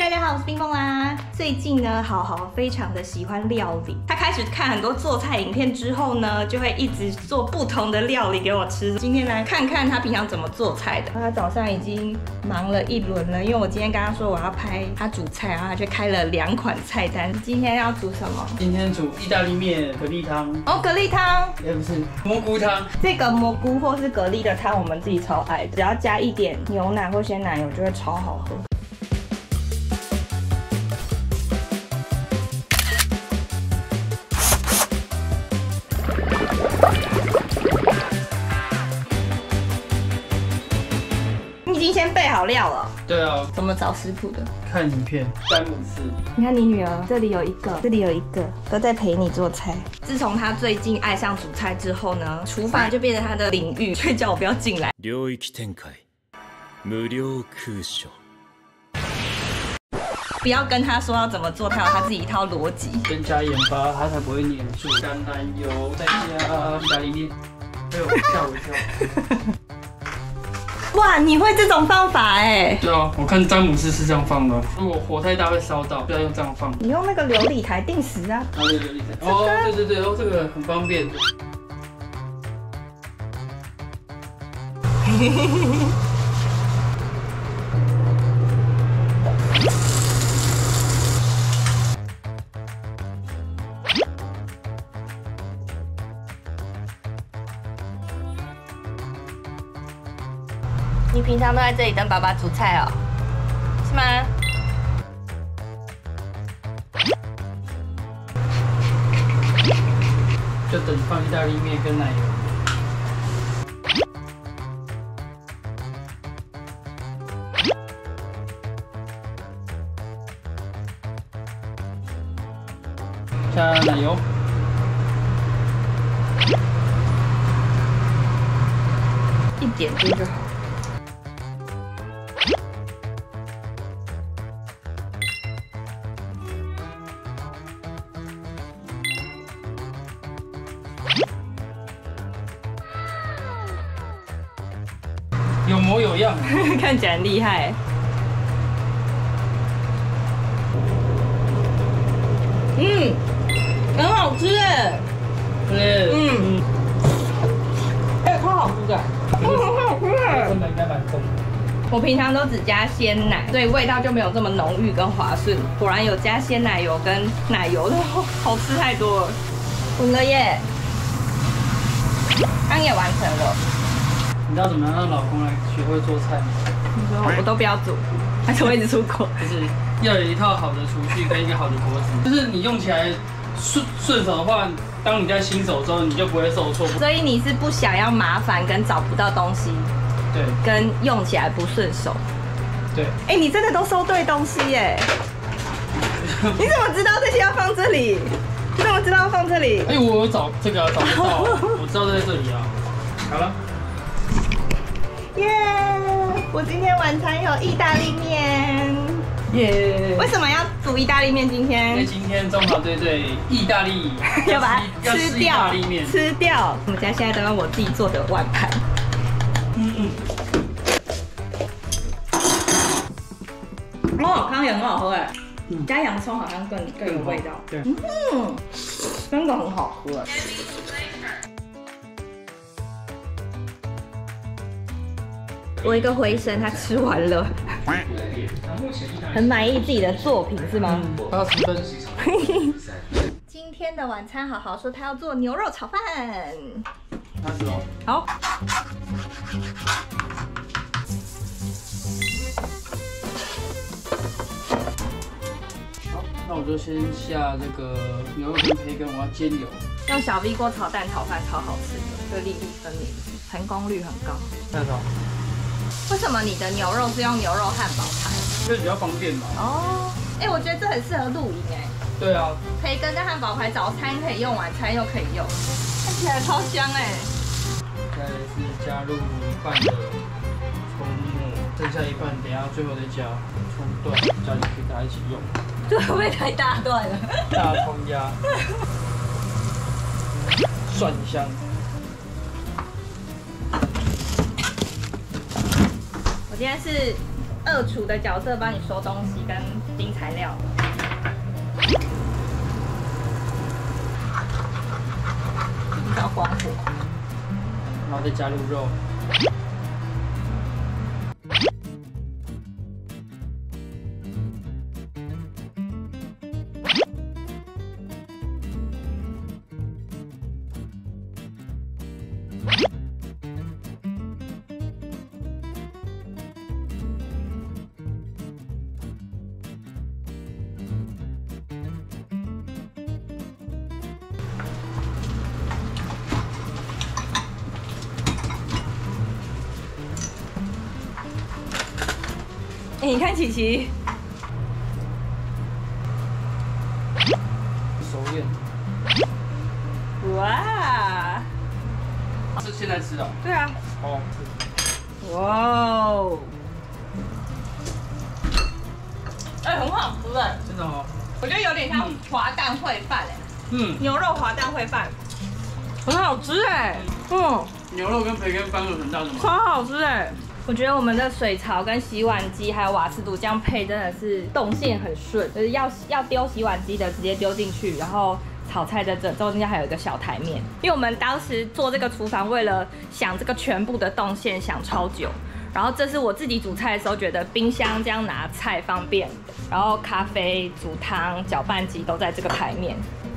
大家好，我是冰凤啦。最近呢，好好非常的喜欢料理。他开始看很多做菜影片之后呢，就会一直做不同的料理给我吃。今天来看看他平常怎么做菜的。他早上已经忙了一轮了，因为我今天跟他说我要拍他煮菜，然后他就开了2款菜单。今天要煮什么？ 今天煮意大利面、蛤蜊汤。 哦，蛤蜊汤。 不是蘑菇汤。 这个蘑菇或是蛤蜊的汤，我们自己超爱，只要加一点牛奶或鲜奶油，就会超好喝。 你已经先备好料了。 对啊， 怎么找食谱的？ 看影片，詹姆斯。 你看你女儿，这里有一个，这里有一个，都在陪你做菜。自从她最近爱上煮菜之后呢，厨房就变成她的领域，所以叫我不要进来。 領域展開，無料空所。 不要跟他说要怎么做，他有他自己一套逻辑。 先加盐巴，它才不会粘住。橄榄油，再加意大利面。哎呦，吓我一跳！ 哇，你会这种方法哎？ 对啊，我看詹姆斯是这样放的。如果火太大会烧到，就要用这样放。 你用那个琉璃台定时啊。 然后琉璃台。哦，对对对，哦，这个很方便。 你平常都在这里等爸爸煮菜哦，是吗？ 就等放意大利面跟奶油。加奶油。 一点点就好。 有模有样， 看起来很厉害。嗯，很好吃哎。超好吃的。 很好吃哎！ 成本应该蛮重的。 我平常都只加鲜奶，所以味道就没有这么浓郁跟滑顺。果然有加鲜奶油跟奶油的，好吃太多了。滚了耶！汤也完成了。 你知道怎么样让老公来学会做菜吗？ 你说我都不要煮，还是我一直出国？ 就是要有一套好的厨具跟一个好的锅子，就是你用起来顺手的话。 当你在新手的时候，你就不会受挫。 所以你是不想要麻烦跟找不到东西， 对， 跟用起来不顺手。 对。 哎，你真的都收对东西耶！你怎么知道这些要放这里？你怎么知道要放这里？ 哎，我有找这个找不到，我知道在这里啊。好了。 耶！我今天晚餐有意大利面。耶！为什么要煮意大利面？今天？ 因为今天中华队对意大利要把它吃掉， 意大利面吃掉。我们家现在都用我自己做的碗盘。哦，汤也很好喝哎，加洋葱好像更有味道。 对， 真的很好喝哎。我一个回神，他吃完了，很满意自己的作品是吗 80分。 今天的晚餐，好好说他要做牛肉炒饭。 开始喽。 好。 好，那我就先下这个牛肉跟培根，我要煎油。 用小 V 锅炒蛋炒饭超好吃的，就粒粒分明，成功率很高。 再炒。 为什么你的牛肉是用牛肉汉堡排？ 因为比较方便嘛。 哦，哎，我觉得这很适合露营哎。 对啊。 培根跟汉堡排，早餐可以用，晚餐又可以用，看起来超香哎。 再来是加入一半的葱末，剩下一半等一下最后再加葱段，加进去大家一起用。 这会不会太大段了？ 大葱鸭，蒜香。 我今天是二厨的角色帮你收东西跟订材料。找关火， 然后再加入肉。 你看琪琪， 熟练。 哇！ 是现在吃的？ 对啊。 好。 哇哦！哎，很好吃哎。 真的哦。 我觉得有点像滑蛋烩饭哎。牛肉滑蛋烩饭，很好吃哎。 牛肉跟培根翻有很大的吗？ 超好吃哎。我觉得我们的水槽跟洗碗机还有瓦斯炉这样配真的是动线很顺，就是要丢洗碗机的直接丢进去，然后炒菜的中间还有一个小台面。因为我们当时做这个厨房，为了想这个全部的动线想超久，然后这是我自己煮菜的时候觉得冰箱这样拿菜方便，然后咖啡、煮汤、搅拌机都在这个台面。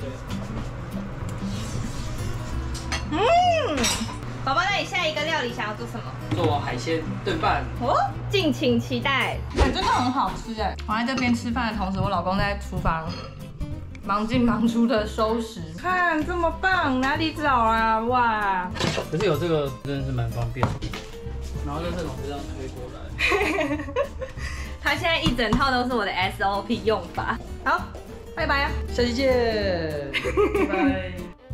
宝宝，那你下一个料理想要做什么？ 做海鲜炖饭哦，敬请期待。真的很好吃哎！我在这边吃饭的同时，我老公在厨房忙进忙出的收拾。看这么棒，哪里找啊？哇！ 可是有这个真的是蛮方便的。然后垃圾桶就这样推过来。 他现在一整套都是我的 SOP 用法。好，拜拜啊！ 下期见，拜拜。